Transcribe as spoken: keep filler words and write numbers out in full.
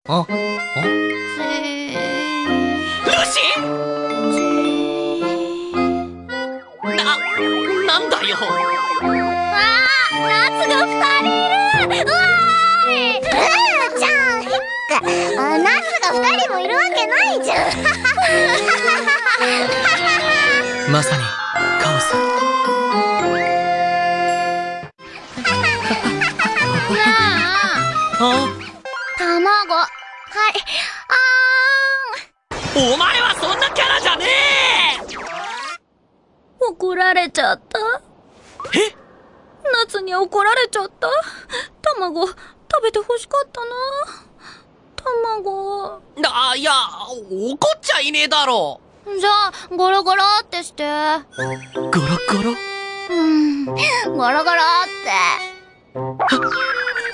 あ、あ、 ルーシー。な、なんだよ。 あー、夏が二人いる。うわーい。うーちゃん、ひっく。あ、夏が二人もいるわけないじゃん。 まさにカオス。あ、 卵。はい。あお前はそんなキャラじゃねえ。 怒られちゃった。 え？ 夏に怒られちゃった。卵、食べて欲しかったな。卵。 あ、いや、怒っちゃいねえだろ。 じゃあ、ゴロゴロってして。 ゴロゴロ。 うん、ゴロゴロって。